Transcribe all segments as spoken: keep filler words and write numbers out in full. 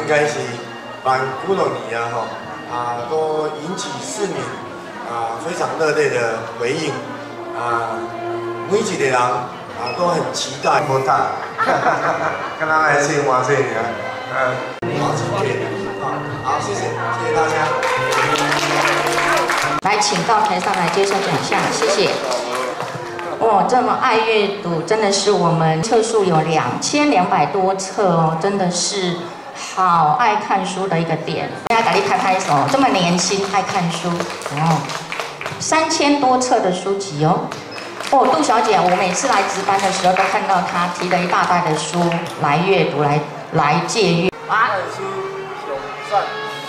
该是办几多年啊吼，啊都引起市民啊非常热烈的回应啊，每一个人啊都很期待。好大，跟他来吃哇这里啊，嗯，好今天啊，好谢谢，谢谢大家。 来，请到台上来接受奖项，谢谢。 哇，这么爱阅读，真的是我们册数有两千两百多册哦，真的是好爱看书的一个点。大家给你拍拍手，这么年轻爱看书哦，三千多册的书籍哦。哦，杜小姐，我每次来值班的时候都看到她提了一大袋的书来阅读，来来借阅。啊， 书上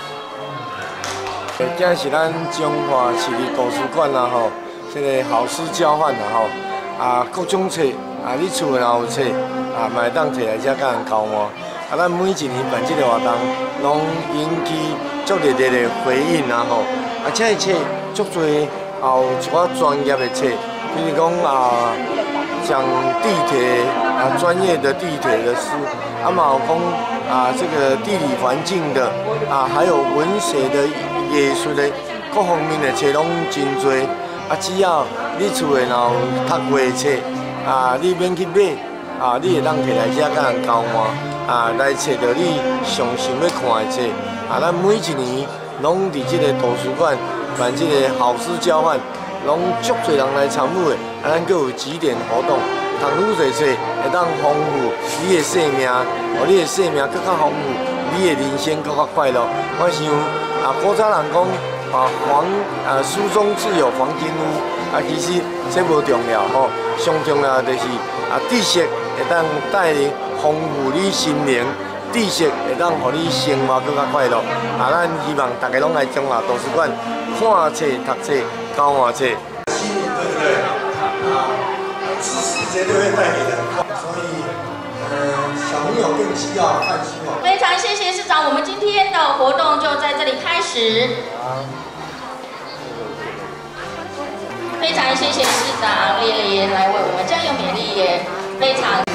善。这是咱中华市立图书馆啦吼。 这个好书交换啦吼，啊各种册啊，你厝若有册啊，嘛会当摕来遮甲人交换。啊，咱每一年办这个活动，拢引起足热烈的回应啦吼。啊，这个册足多也有一寡专业的册，比如讲啊，讲地铁啊，专业的地铁的书，啊嘛有讲啊这个地理环境的啊，还有文学的、艺术的各方面的册拢真多。 啊，只要你厝诶若有读过诶册，啊，你免去买，啊，你会当摕来遮甲人交换，啊，来找到你上想要看诶册，啊，咱每一年拢伫即个图书馆办即个好书交换，拢足侪人来参与诶，啊，咱阁有几点活动，读愈侪册会当丰富你诶生命，互你诶生命更较丰富，你诶人生更较快乐。我想啊，古早人讲。 啊，黄啊，书中自有黄金屋啊，其实这无重要吼，上重要就是啊，知识会当带你丰富你心灵，知识会当互你生活更加快乐。啊，咱希望大家拢来中华图书馆看册、读册、交换册。 心灵对不对？啊，知识绝对会带给人快，所以呃，小朋友更需要看书哦。 非常谢谢市长，我们今天的活动就在这里开始。 非常谢谢市长莅临来为我们酱油美丽也非常。